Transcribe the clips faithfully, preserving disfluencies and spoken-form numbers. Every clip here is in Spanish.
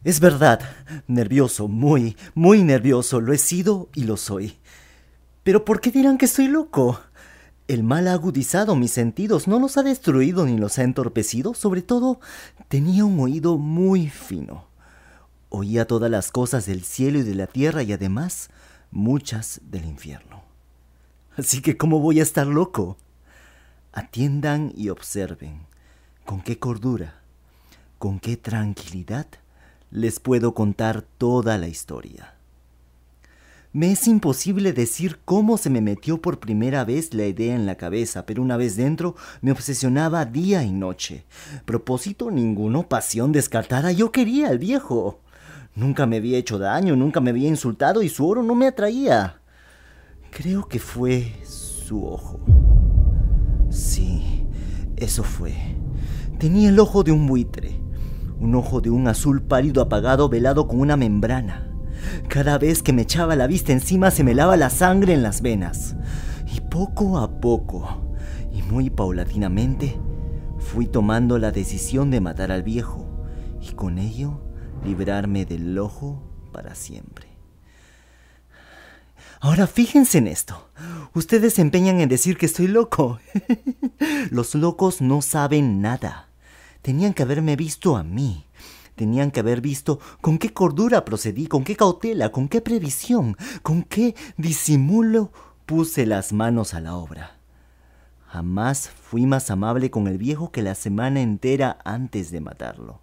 Es verdad, nervioso, muy, muy nervioso, lo he sido y lo soy. Pero ¿por qué dirán que estoy loco? El mal ha agudizado mis sentidos, no los ha destruido ni los ha entorpecido. Sobre todo, tenía un oído muy fino. Oía todas las cosas del cielo y de la tierra y además muchas del infierno. Así que ¿cómo voy a estar loco? Atiendan y observen con qué cordura, con qué tranquilidad les puedo contar toda la historia. Me es imposible decir cómo se me metió por primera vez la idea en la cabeza, pero una vez dentro me obsesionaba día y noche. Propósito ninguno, pasión descartada, yo quería al viejo. Nunca me había hecho daño, nunca me había insultado y su oro no me atraía. Creo que fue su ojo. Sí, eso fue. Tenía el ojo de un buitre, un ojo de un azul pálido apagado velado con una membrana. Cada vez que me echaba la vista encima se me helaba la sangre en las venas. Y poco a poco, y muy paulatinamente, fui tomando la decisión de matar al viejo y con ello librarme del ojo para siempre. Ahora fíjense en esto. Ustedes se empeñan en decir que estoy loco. Los locos no saben nada. Tenían que haberme visto a mí. Tenían que haber visto con qué cordura procedí, con qué cautela, con qué previsión, con qué disimulo puse las manos a la obra. Jamás fui más amable con el viejo que la semana entera antes de matarlo.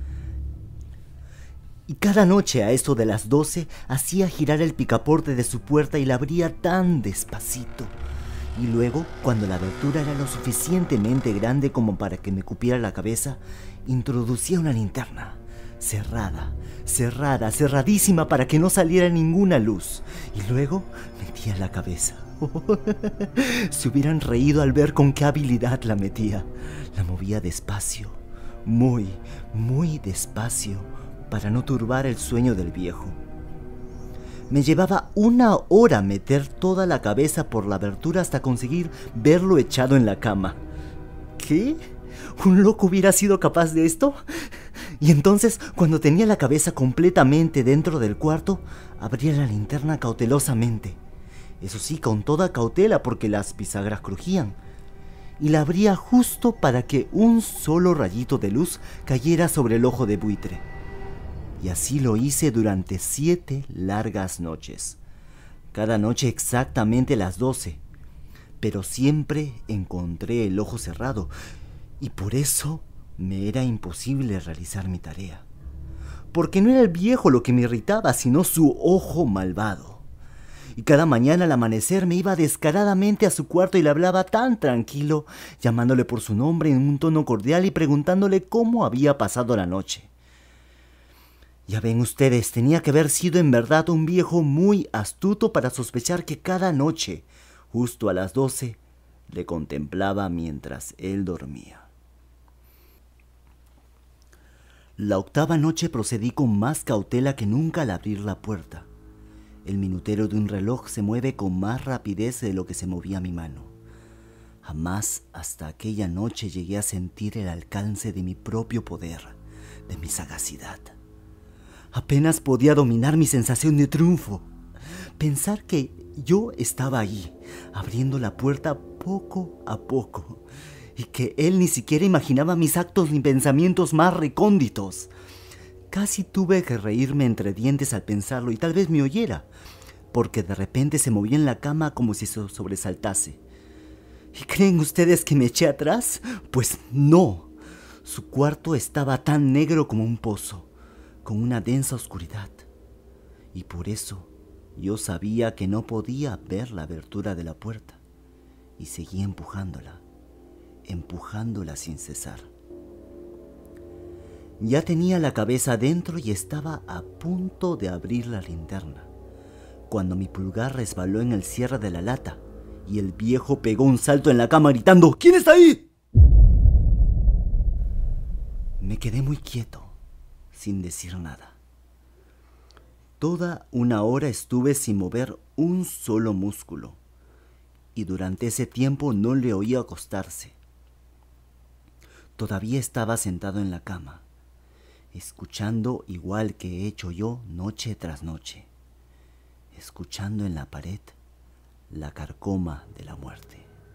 Y cada noche a eso de las doce hacía girar el picaporte de su puerta y la abría tan despacito. Y luego, cuando la abertura era lo suficientemente grande como para que me cupiera la cabeza, introducía una linterna, cerrada, cerrada, cerradísima para que no saliera ninguna luz. Y luego metía la cabeza. Se hubieran reído al ver con qué habilidad la metía. La movía despacio, muy, muy despacio, para no turbar el sueño del viejo. Me llevaba una hora meter toda la cabeza por la abertura hasta conseguir verlo echado en la cama. ¿Qué? ¿Un loco hubiera sido capaz de esto? Y entonces, cuando tenía la cabeza completamente dentro del cuarto, abría la linterna cautelosamente. Eso sí, con toda cautela porque las bisagras crujían. Y la abría justo para que un solo rayito de luz cayera sobre el ojo de buitre. Y así lo hice durante siete largas noches. Cada noche exactamente las doce. Pero siempre encontré el ojo cerrado. Y por eso me era imposible realizar mi tarea. Porque no era el viejo lo que me irritaba, sino su ojo malvado. Y cada mañana al amanecer me iba descaradamente a su cuarto y le hablaba tan tranquilo, llamándole por su nombre en un tono cordial y preguntándole cómo había pasado la noche. Ya ven ustedes, tenía que haber sido en verdad un viejo muy astuto para sospechar que cada noche, justo a las doce, le contemplaba mientras él dormía. La octava noche procedí con más cautela que nunca al abrir la puerta. El minutero de un reloj se mueve con más rapidez de lo que se movía mi mano. Jamás hasta aquella noche llegué a sentir el alcance de mi propio poder, de mi sagacidad. Apenas podía dominar mi sensación de triunfo. Pensar que yo estaba ahí, abriendo la puerta poco a poco, y que él ni siquiera imaginaba mis actos ni pensamientos más recónditos. Casi tuve que reírme entre dientes al pensarlo y tal vez me oyera, porque de repente se movía en la cama como si se sobresaltase. ¿Y creen ustedes que me eché atrás? Pues no. Su cuarto estaba tan negro como un pozo, con una densa oscuridad, y por eso yo sabía que no podía ver la abertura de la puerta, y seguí empujándola, empujándola sin cesar. Ya tenía la cabeza adentro y estaba a punto de abrir la linterna, cuando mi pulgar resbaló en el cierre de la lata, y el viejo pegó un salto en la cama gritando: ¿Quién está ahí? Me quedé muy quieto, sin decir nada. Toda una hora estuve sin mover un solo músculo, y durante ese tiempo no le oí acostarse. Todavía estaba sentado en la cama, escuchando igual que he hecho yo noche tras noche, escuchando en la pared la carcoma de la muerte.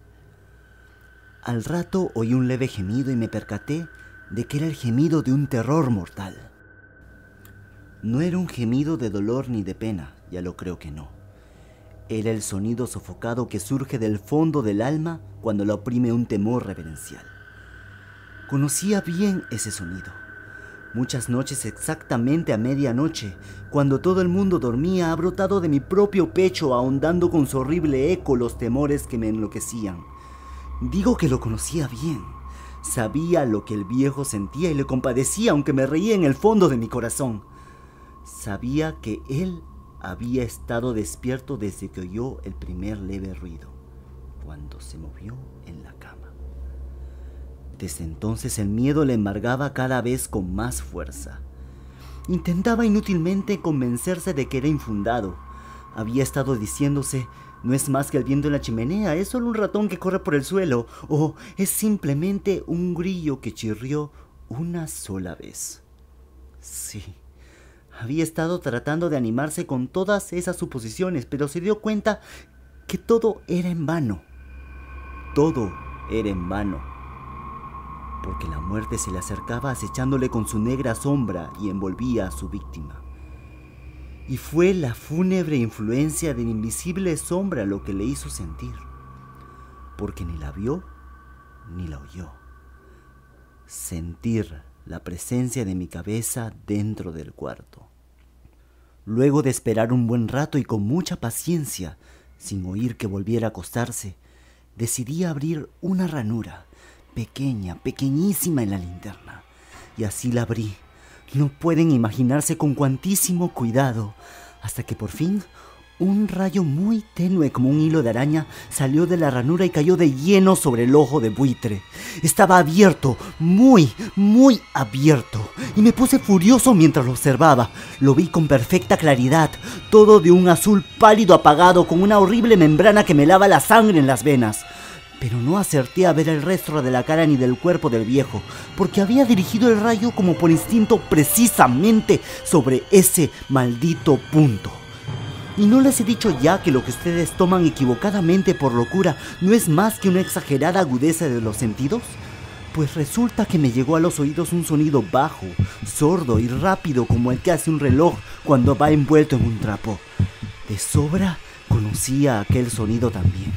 Al rato oí un leve gemido y me percaté de que era el gemido de un terror mortal. No era un gemido de dolor ni de pena, ya lo creo que no. Era el sonido sofocado que surge del fondo del alma cuando la oprime un temor reverencial. Conocía bien ese sonido. Muchas noches, exactamente a medianoche, cuando todo el mundo dormía, ha brotado de mi propio pecho, ahondando con su horrible eco los temores que me enloquecían. Digo que lo conocía bien. Sabía lo que el viejo sentía y le compadecía, aunque me reía en el fondo de mi corazón. Sabía que él había estado despierto desde que oyó el primer leve ruido, cuando se movió en la cama. Desde entonces el miedo le embargaba cada vez con más fuerza. Intentaba inútilmente convencerse de que era infundado. Había estado diciéndose: no es más que el viento en la chimenea, es solo un ratón que corre por el suelo, o es simplemente un grillo que chirrió una sola vez. Sí. Había estado tratando de animarse con todas esas suposiciones, pero se dio cuenta que todo era en vano. Todo era en vano. Porque la muerte se le acercaba acechándole con su negra sombra y envolvía a su víctima. Y fue la fúnebre influencia de la invisible sombra lo que le hizo sentir. Porque ni la vio ni la oyó. Sentir la presencia de mi cabeza dentro del cuarto. Luego de esperar un buen rato y con mucha paciencia, sin oír que volviera a acostarse, decidí abrir una ranura, pequeña, pequeñísima en la linterna, y así la abrí. No pueden imaginarse con cuantísimo cuidado, hasta que por fin un rayo muy tenue como un hilo de araña salió de la ranura y cayó de lleno sobre el ojo de buitre. Estaba abierto, muy, muy abierto, y me puse furioso mientras lo observaba. Lo vi con perfecta claridad, todo de un azul pálido apagado, con una horrible membrana que me lava la sangre en las venas. Pero no acerté a ver el resto de la cara ni del cuerpo del viejo, porque había dirigido el rayo como por instinto precisamente sobre ese maldito punto. ¿Y no les he dicho ya que lo que ustedes toman equivocadamente por locura no es más que una exagerada agudeza de los sentidos? Pues resulta que me llegó a los oídos un sonido bajo, sordo y rápido como el que hace un reloj cuando va envuelto en un trapo. De sobra conocía aquel sonido también.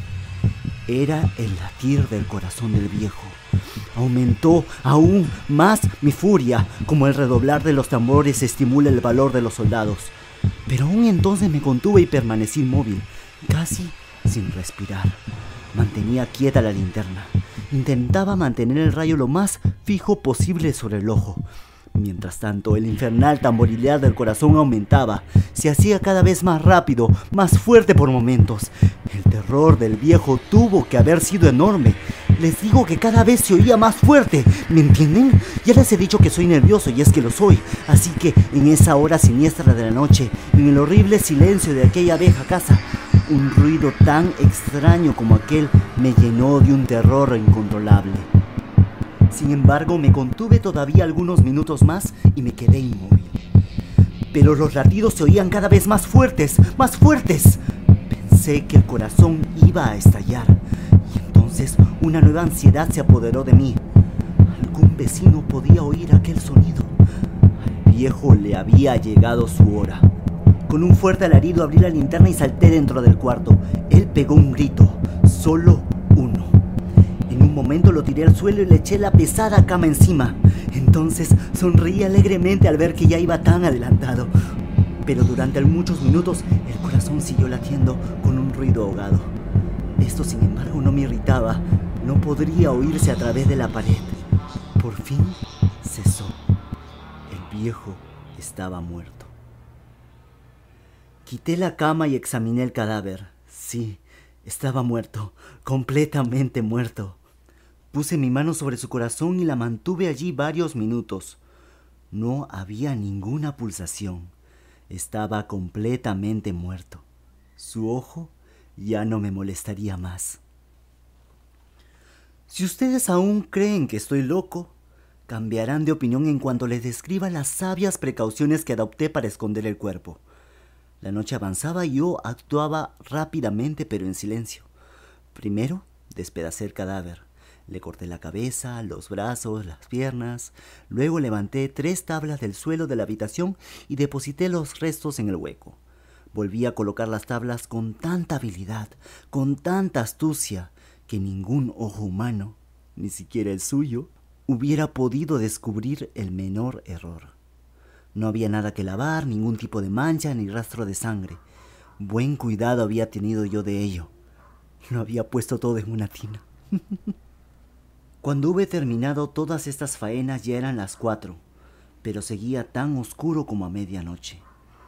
Era el latir del corazón del viejo. Aumentó aún más mi furia, como el redoblar de los tambores estimula el valor de los soldados. Pero aún entonces me contuve y permanecí inmóvil, casi sin respirar. Mantenía quieta la linterna. Intentaba mantener el rayo lo más fijo posible sobre el ojo. Mientras tanto, el infernal tamborilear del corazón aumentaba. Se hacía cada vez más rápido, más fuerte por momentos. El terror del viejo tuvo que haber sido enorme. Les digo que cada vez se oía más fuerte, ¿me entienden? Ya les he dicho que soy nervioso y es que lo soy. Así que en esa hora siniestra de la noche, en el horrible silencio de aquella vieja casa, un ruido tan extraño como aquel me llenó de un terror incontrolable. Sin embargo, me contuve todavía algunos minutos más y me quedé inmóvil. Pero los latidos se oían cada vez más fuertes, más fuertes. Pensé que el corazón iba a estallar. Y entonces una nueva ansiedad se apoderó de mí. Algún vecino podía oír aquel sonido. Al viejo le había llegado su hora. Con un fuerte alarido abrí la linterna y salté dentro del cuarto. Él pegó un grito, solo uno. En un momento lo tiré al suelo y le eché la pesada cama encima. Entonces sonreí alegremente al ver que ya iba tan adelantado. Pero durante muchos minutos el corazón siguió latiendo con un ruido ahogado. Esto, sin embargo, no me irritaba. No podría oírse a través de la pared. Por fin cesó. El viejo estaba muerto. Quité la cama y examiné el cadáver. Sí, estaba muerto, completamente muerto. Puse mi mano sobre su corazón y la mantuve allí varios minutos. No había ninguna pulsación. Estaba completamente muerto. Su ojo ya no me molestaría más. Si ustedes aún creen que estoy loco, cambiarán de opinión en cuanto les describa las sabias precauciones que adopté para esconder el cuerpo. La noche avanzaba y yo actuaba rápidamente pero en silencio. Primero, despedacé el cadáver. Le corté la cabeza, los brazos, las piernas. Luego levanté tres tablas del suelo de la habitación y deposité los restos en el hueco. Volví a colocar las tablas con tanta habilidad, con tanta astucia, que ningún ojo humano, ni siquiera el suyo, hubiera podido descubrir el menor error. No había nada que lavar, ningún tipo de mancha ni rastro de sangre. Buen cuidado había tenido yo de ello. Lo había puesto todo en una tina. Cuando hube terminado todas estas faenas ya eran las cuatro, pero seguía tan oscuro como a medianoche.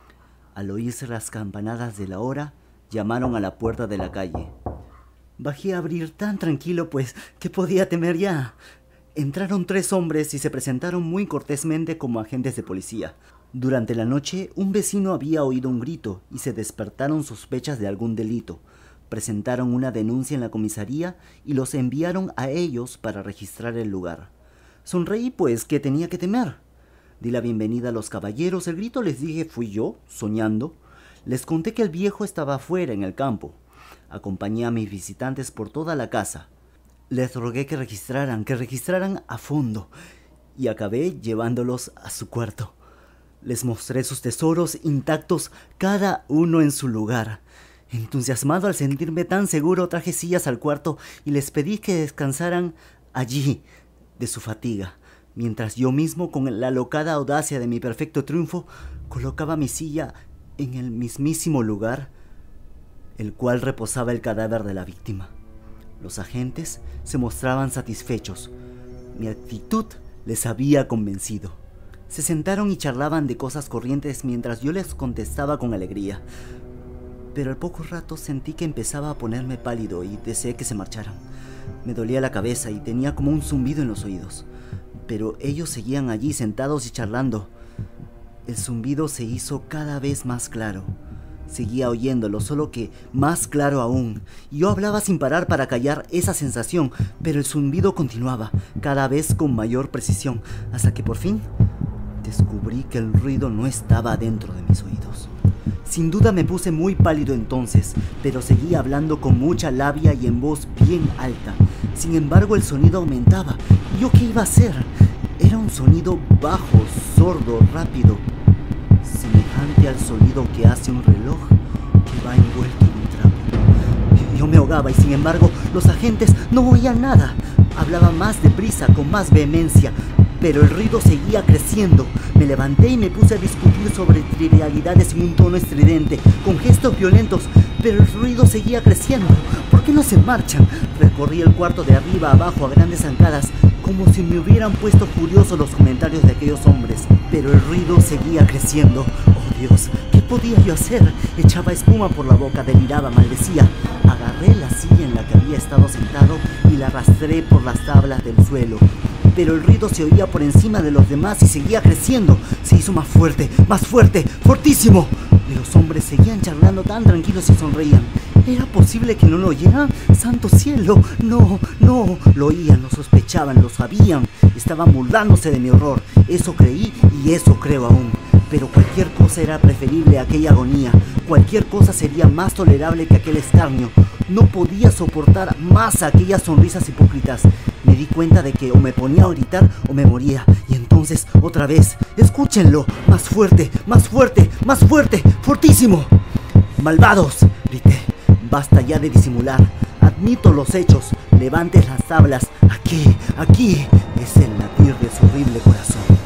Al oírse las campanadas de la hora, llamaron a la puerta de la calle. Bajé a abrir tan tranquilo, pues, ¿qué podía temer ya? Entraron tres hombres y se presentaron muy cortésmente como agentes de policía. Durante la noche, un vecino había oído un grito y se despertaron sospechas de algún delito. Presentaron una denuncia en la comisaría y los enviaron a ellos para registrar el lugar. Sonreí, pues, ¿qué tenía que temer? Di la bienvenida a los caballeros. El grito, les dije, fui yo, soñando. Les conté que el viejo estaba afuera en el campo. Acompañé a mis visitantes por toda la casa. Les rogué que registraran, que registraran a fondo, y acabé llevándolos a su cuarto. Les mostré sus tesoros intactos, cada uno en su lugar. Entusiasmado al sentirme tan seguro, traje sillas al cuarto y les pedí que descansaran allí de su fatiga, mientras yo mismo, con la alocada audacia de mi perfecto triunfo, colocaba mi silla en el mismísimo lugar el cual reposaba el cadáver de la víctima. Los agentes se mostraban satisfechos. Mi actitud les había convencido. Se sentaron y charlaban de cosas corrientes mientras yo les contestaba con alegría. Pero al poco rato sentí que empezaba a ponerme pálido y deseé que se marcharan. Me dolía la cabeza y tenía como un zumbido en los oídos. Pero ellos seguían allí sentados y charlando. El zumbido se hizo cada vez más claro. Seguía oyéndolo, solo que más claro aún. Yo hablaba sin parar para callar esa sensación, pero el zumbido continuaba, cada vez con mayor precisión, hasta que por fin descubrí que el ruido no estaba dentro de mis oídos. Sin duda me puse muy pálido entonces, pero seguía hablando con mucha labia y en voz bien alta. Sin embargo, el sonido aumentaba. ¿Y yo qué iba a hacer? Era un sonido bajo, sordo, rápido, semejante al sonido que hace un reloj que va envuelto en un trapo. Yo me ahogaba y sin embargo los agentes no oían nada. Hablaba más deprisa, con más vehemencia, pero el ruido seguía creciendo. Me levanté y me puse a discutir sobre trivialidades en un tono estridente, con gestos violentos, pero el ruido seguía creciendo. ¿Por qué no se marchan? Recorrí el cuarto de arriba a abajo a grandes zancadas, como si me hubieran puesto furioso los comentarios de aquellos hombres. Pero el ruido seguía creciendo. ¡Oh Dios! ¿Qué podía yo hacer? Echaba espuma por la boca, deliraba, maldecía. Agarré la silla en la que había estado sentado y la arrastré por las tablas del suelo. Pero el ruido se oía por encima de los demás y seguía creciendo. Se hizo más fuerte, más fuerte, fortísimo. Y los hombres seguían charlando tan tranquilos y sonreían. ¿Era posible que no lo oyeran? ¡Santo cielo! No, no. Lo oían, lo sospechaban, lo sabían. Estaban burlándose de mi horror. Eso creí y eso creo aún. Pero cualquier cosa era preferible a aquella agonía. Cualquier cosa sería más tolerable que aquel escarnio. No podía soportar más aquellas sonrisas hipócritas. Me di cuenta de que o me ponía a gritar o me moría. Y entonces, otra vez, escúchenlo. Más fuerte, más fuerte, más fuerte, fortísimo. ¡Malvados!, grité. Basta ya de disimular. Admito los hechos. Levanten las tablas. Aquí, aquí es el latir de su horrible corazón.